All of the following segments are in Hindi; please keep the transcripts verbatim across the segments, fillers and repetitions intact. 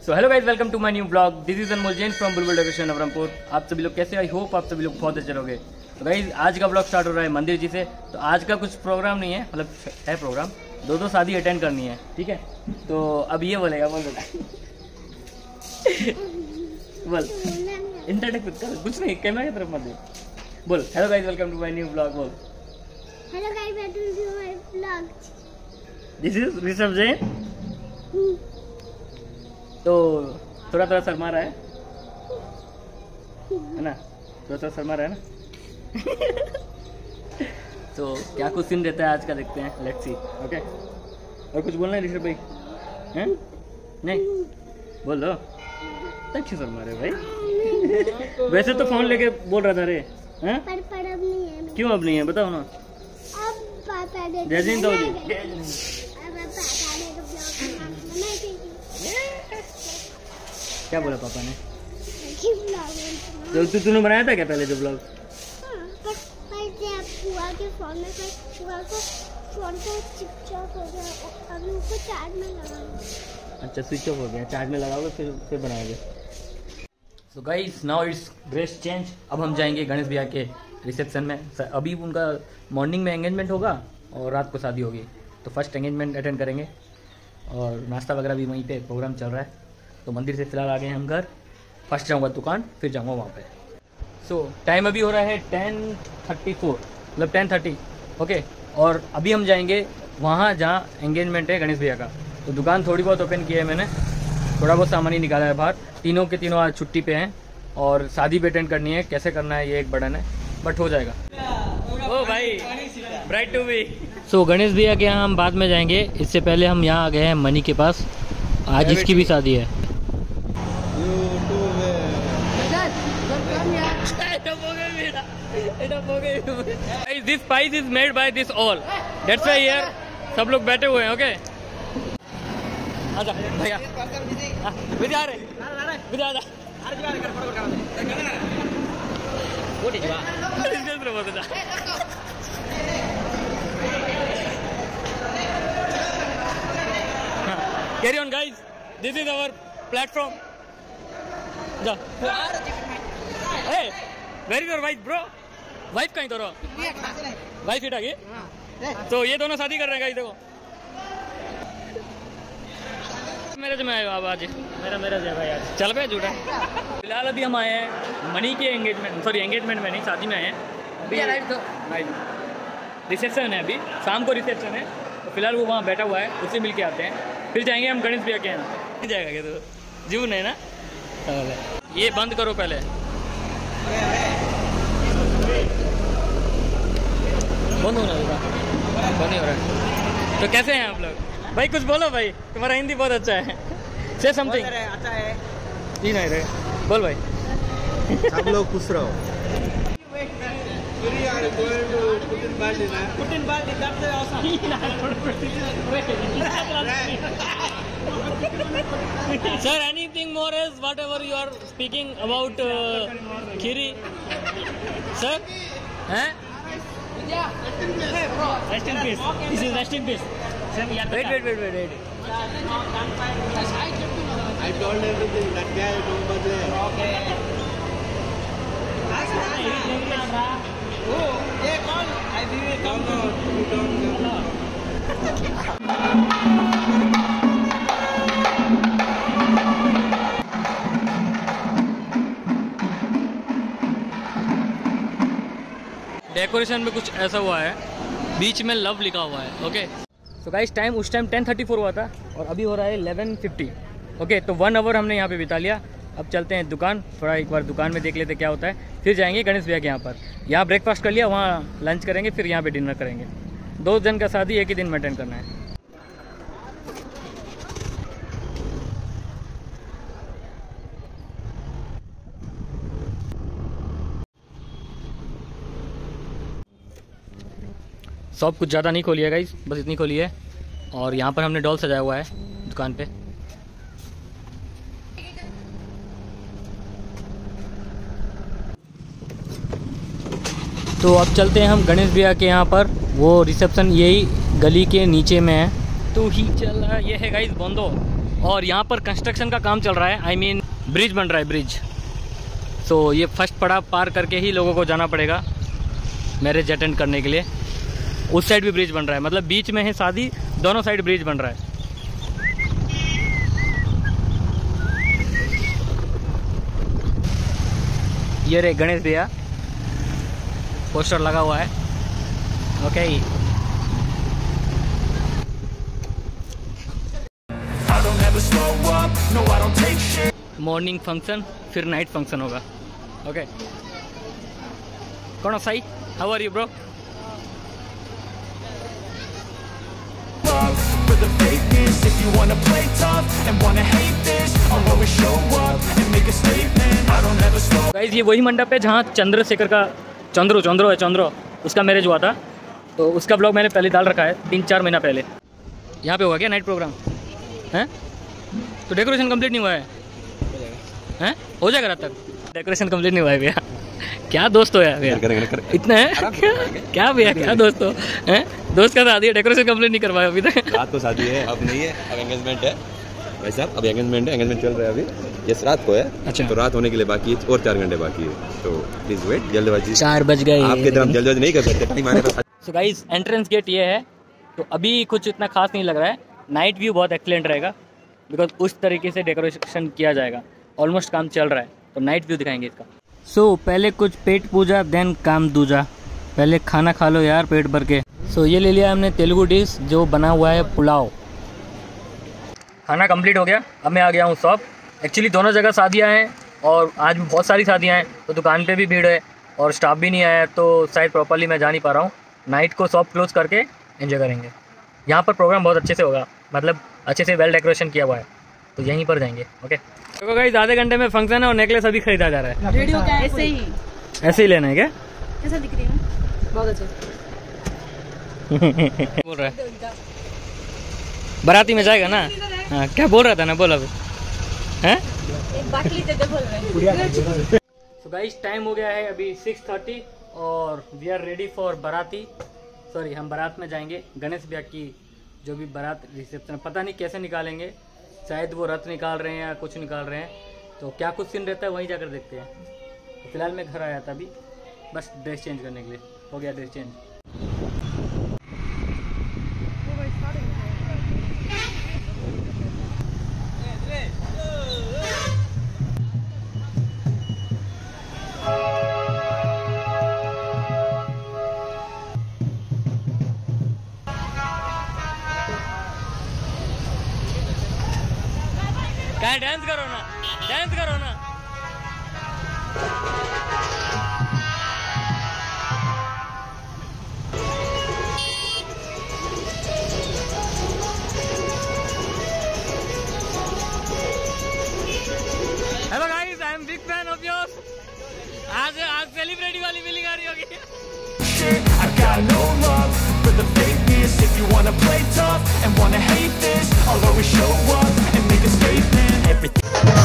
So hello guys, welcome to my new blog. This is Anmol Jain from Bulbul decoration Navrangpur. आप सभी लोग कैसे? आई होप आप सभी लोग बहुत अच्छे रहोगे। तो गाइस आज का ब्लॉग स्टार्ट हो रहा है मंदिर जी से। तो आज का कुछ प्रोग्राम नहीं है, मतलब है प्रोग्राम, दो दो शादी अटेंड करनी है, ठीक है। तो अब ये बोलेगा, बोल बोल इंटरटेक कर, कुछ नहीं, कैमरा की तरफ मत दे, बोल hello guys, welcome to my new blog. बोल hello guys, welcome to my blog. This is Rishabh Jain. तो थोड़ा थोड़ा शर्मा रहा है है ना, थोड़ा थोड़ा शर्मा रहा है ना। तो क्या कुछ सीन रहता है आज का, देखते हैं, लेट्स सी। ओके, और कुछ बोलना है ऋषभ भाई? हैं? नहीं बोल लो, क्यों शर्मा रहे भाई? वैसे तो फोन लेके बोल रहा था रे, हैं? पर पर अब नहीं है। क्यों अब नहीं है, बताओ ना। अब पापा ने जय हिंद दो जी। अब पापा ने तो ब्लॉग बनाया क्या बोला पापा ने? कि ब्लॉग जो तू तूने बनाया था क्या पहले जो ब्लॉग? हां, पर पर जब बुआ के फोन में पर बुआ को फोन को स्विच ऑफ हो गया, अभी उसको चार्ज में लगाऊंगा। अच्छा, स्विच ऑफ हो गया, चार्ज में लगाओगे फिर फिर बनाओगे। So guys, now it's dress change. अब हम जाएंगे गणेश भैया के रिसेप्शन में। अभी उनका मॉर्निंग में एंगेजमेंट होगा और रात को शादी होगी, तो फर्स्ट एंगेजमेंट अटेंड करेंगे और नाश्ता वगैरह भी वहीं पे प्रोग्राम चल रहा है। तो मंदिर से फिलहाल आ गए हैं हम घर। फर्स्ट जाऊँगा दुकान, फिर जाऊँगा वहाँ पे। सो so, टाइम अभी हो रहा है टेन थर्टी फोर, मतलब टेन थर्टी। ओके, और अभी हम जाएंगे वहाँ जहाँ एंगेजमेंट है गणेश भैया का। तो दुकान थोड़ी बहुत ओपन की है मैंने, थोड़ा बहुत सामान ही निकाला है बाहर। तीनों के तीनों आज छुट्टी पे हैं और शादी भी अटेंड करनी है। कैसे करना है ये एक बर्डन है, बट हो जाएगा। ओ भाई, bright to be. So Ganesh भैया के यहाँ हम बाद में जाएंगे, इससे पहले हम यहाँ आ गए हैं मनी के पास। आज इसकी भी शादी है। This spice is made by this all. That's why here सब लोग बैठे हुए हैं। ओके, आजा भैया, विधि आ रहे, विधि आजा। वो ठीक है, carry on guys, this is our platform. जा, hey, where is your wife bro? Wife कहीं तो वाइफ हिट आ गई। तो ये दोनों शादी कर रहे हैं गाइस, देखो। मैरिज में आए हो आप आज? मेरा मैरिज है भाई आज। चल पे झूठा। फिलहाल अभी हम आए हैं मनी के एंगेजमेंट, सॉरी एंगेजमेंट में नहीं, शादी में आए हैं। अभी रिसेप्शन है, अभी शाम को रिसेप्शन है। तो फिलहाल वो वहाँ बैठा हुआ है, उससे मिल के आते हैं, फिर जाएंगे हम गणेश भैया के यहाँ। जाएगा क्या तो? जीव नहीं ना, ये बंद करो पहले। बंद होना होगा, बंद नहीं हो रहा है। तो कैसे हैं आप लोग भाई? कुछ बोलो भाई, तुम्हारा हिंदी बहुत अच्छा है। से समथिंग अच्छा है जी। नहीं रे, बोल भाई। सब लोग खुश रहो। Sir, anything more is whatever you are speaking about Kheri sir? हैं? Rest in peace. This is rest in peace. Wait, wait, wait, wait, wait. I told everything. That guy don't bother. Okay. Oh, yeah, call. I will come. No, no, you don't. Decoration में कुछ ऐसा हुआ है, बीच में लव लिखा हुआ है। ओके, सो गाइस, टाइम उस टाइम टेन थर्टी फोर हुआ था और अभी हो रहा है इलेवन फिफ्टी। ओके, तो वन आवर हमने यहाँ पे बिता लिया। अब चलते हैं दुकान, थोड़ा एक बार दुकान में देख लेते क्या होता है, फिर जाएंगे गणेश भैया के यहाँ पर। यहाँ ब्रेकफास्ट कर लिया, वहाँ लंच करेंगे, फिर यहाँ पे डिनर करेंगे। दो जन का शादी एक ही दिन में अटेंड करना है। शॉप कुछ ज़्यादा नहीं खोली है गाइस, बस इतनी खोली है। और यहाँ पर हमने डॉल सजाया हुआ है दुकान पे। तो अब चलते हैं हम गणेश भैया के यहाँ पर। वो रिसेप्शन यही गली के नीचे में है। तो ही चल रहा, ये है गाइस बंदो, और यहाँ पर कंस्ट्रक्शन का काम चल रहा है, आई मीन ब्रिज बन रहा है, ब्रिज। सो ये फर्स्ट पड़ाव पार करके ही लोगों को जाना पड़ेगा मैरिज अटेंड करने के लिए। उस साइड भी ब्रिज बन रहा है, मतलब बीच में है शादी, दोनों साइड ब्रिज बन रहा है। ये रे गणेश भैया, पोस्टर लगा हुआ है। ओके मॉर्निंग फंक्शन फिर नाइट फंक्शन होगा। ओके कौन Sai, how are you bro? Guys ये वही मंडप है जहाँ चंद्रशेखर का चंद्रो चंद्रो है चंद्रो उसका मैरिज हुआ था। तो उसका ब्लॉग मैंने पहले डाल रखा है तीन चार महीना पहले। यहाँ पे होगा क्या नाइट प्रोग्राम हैं? तो डेकोरेशन कंप्लीट नहीं हुआ है हैं? हो जाएगा रात तक। डेकोरेशन कंप्लीट नहीं हुआ है भैया। क्या दोस्त हो यार भैया, इतना है क्या भैया, क्या दोस्त हो हैं? दोस्त का शादी है, डेकोरेशन कंप्लीट नहीं करवाया अभी तक। रात को शादी है, अब नहीं है, अब एंगेजमेंट है भाई साहब, अब एंगेजमेंट है, एंगेजमेंट चल रहा है अभी। यस रात को है। अच्छा तो रात होने के लिए बाकी है और चार घंटे बाकी है, तो प्लीज वेट। जल्दबाजी चार बज गए, आपके तरफ जल्दबाजी नहीं कर सकते, टाइम आने पर। सो गाइस एंट्रेंस गेट ये है। तो अभी कुछ इतना खास नहीं लग रहा है, नाइट व्यू बहुत एक्सीलेंट रहेगा बिकॉज उस तरीके से डेकोरेशन किया जाएगा। ऑलमोस्ट काम चल रहा है, तो नाइट व्यू दिखाएंगे इसका। सो so, पहले कुछ पेट पूजा देन काम दूजा। पहले खाना खा लो यार पेट भर के। सो so, ये ले लिया हमने तेलुगु डिश जो बना हुआ है पुलाव। खाना कंप्लीट हो गया, अब मैं आ गया हूँ शॉप। एक्चुअली दोनों जगह शादियाँ हैं और आज भी बहुत सारी शादियाँ हैं, तो दुकान पे भी भीड़ है और स्टाफ भी नहीं आया है, तो शायद प्रॉपरली मैं जा नहीं पा रहा हूँ। नाइट को शॉप क्लोज करके एंजॉय करेंगे। यहाँ पर प्रोग्राम बहुत अच्छे से होगा, मतलब अच्छे से वेल डेकोरेशन किया हुआ है, तो यहीं पर जाएंगे। ओके देखो गाइस आधे घंटे में फंक्शन है और नेकलेस अभी खरीदा जा रहा है। रेडियो का ऐसे ही ऐसे ही लेना है क्या? कैसा दिख रही हूँ? बहुत अच्छा बोल रहा है बाराती में जाएगा ना। हाँ क्या बोल रहा था ना, बोल अभी हैं? एक बाटली दे दे बोल रहे। सो गाइस टाइम हो गया है अभी सिक्स थर्टी और वी आर रेडी फॉर बाराती। सॉरी हम बारात में जाएंगे। गणेश भैया की जो भी बारात रिसेप्शन, पता नहीं कैसे निकालेंगे, शायद वो रथ निकाल रहे हैं या कुछ निकाल रहे हैं, तो क्या कुछ सीन रहता है वहीं जाकर देखते हैं। तो फिलहाल मैं घर आया था अभी बस ड्रेस चेंज करने के लिए। हो गया ड्रेस चेंज। क्या डांस करो ना, डांस करो ना। Hello guys, I am big fan of yours. आज आज सेलिब्रिटी वाली फीलिंग आ रही होगी। I got no love for the fakeness. If you wanna play tough and wanna hate this, I'll always show up and make a statement. Everything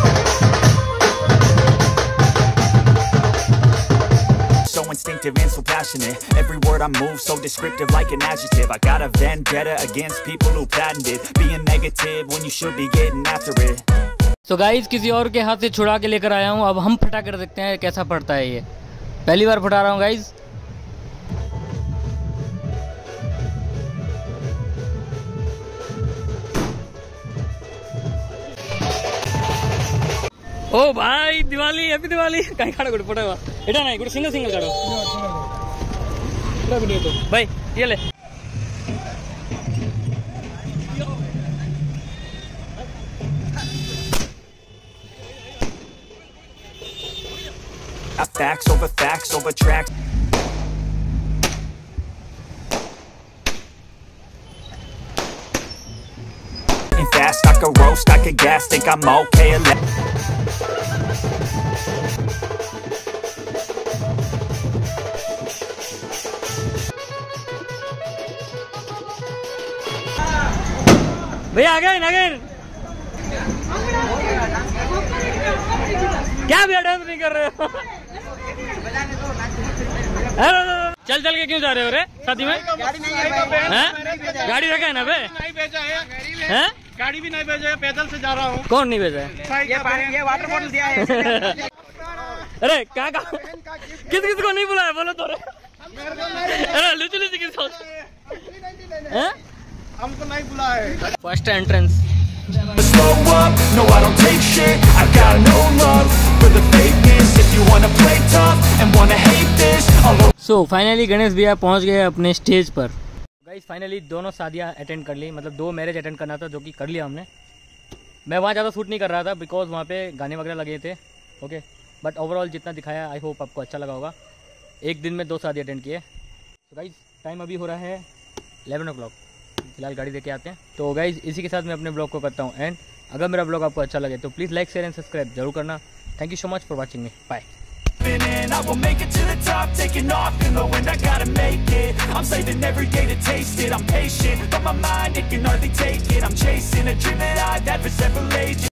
so instinctive and so passionate. Every word I move so descriptive like an adjective. I got a vendetta against people who patented being negative when you should be getting after it. तो गाइस किसी और के हाथ से छुड़ा के लेकर आया हूँ, अब हम फटा कर देखते हैं कैसा फटता है। ये पहली बार फटा रहा हूँ गाइस। ओ भाई दिवाली, हैप्पी दिवाली। कहीं खड़ा गुड फोटो एटा नहीं, गुड सिंगल सिंगल काढो भाई। ये ले Facts over facts over tracks. Fast, I could roast, I could gas, think I'm okay. भैया अगेन अगेन क्या भैया डांस नहीं कर रहे हो? चल चल के क्यों जा रहे हो रे शादी में? गाड़ी नहीं है, गाड़ी रखा है ना बे? हैं? गाड़ी भी नहीं भेजा, पैदल से जा रहा हूँ। कौन नहीं भेजा है? ये पानी, ये वाटर बॉटल दिया है। अरे क्या कहा? किस किस को नहीं बुलाया बोलो तो? अरे लुचु लुचु किस हैं? हमको नहीं बुलाया। First entrance. Slow up, no I don't take shit. I got no love for the fakeness. If you wanna play tough and wanna hate this, I'll so finally Ganesh भैया पहुंच गए अपने स्टेज पर। गाइस फाइनली दोनों शादियां अटेंड कर ली, मतलब दो मैरिज अटेंड करना था जो कि कर लिया हमने। मैं वहाँ ज़्यादा शूट नहीं कर रहा था बिकॉज वहाँ पे गाने वगैरह लगे थे। ओके, बट ओवरऑल जितना दिखाया आई होप आपको अच्छा लगा होगा। एक दिन में दो शादी अटेंड किए। तो गाइस टाइम अभी हो रहा है इलेवन ओ क्लॉक, फिलहाल गाड़ी देके आते हैं। तो गाइस इसी के साथ मैं अपने ब्लॉग को करता हूँ एंड अगर मेरा ब्लॉग आपको अच्छा लगे तो please like share and subscribe जरूर करना। Thank you so much for watching me, bye. and I will make it to the top, taking off in the wind, I gotta make it. I'm saving every day to taste it. I'm patient, but my mind, it can hardly take it. I'm chasing a dream that I've had for several ages.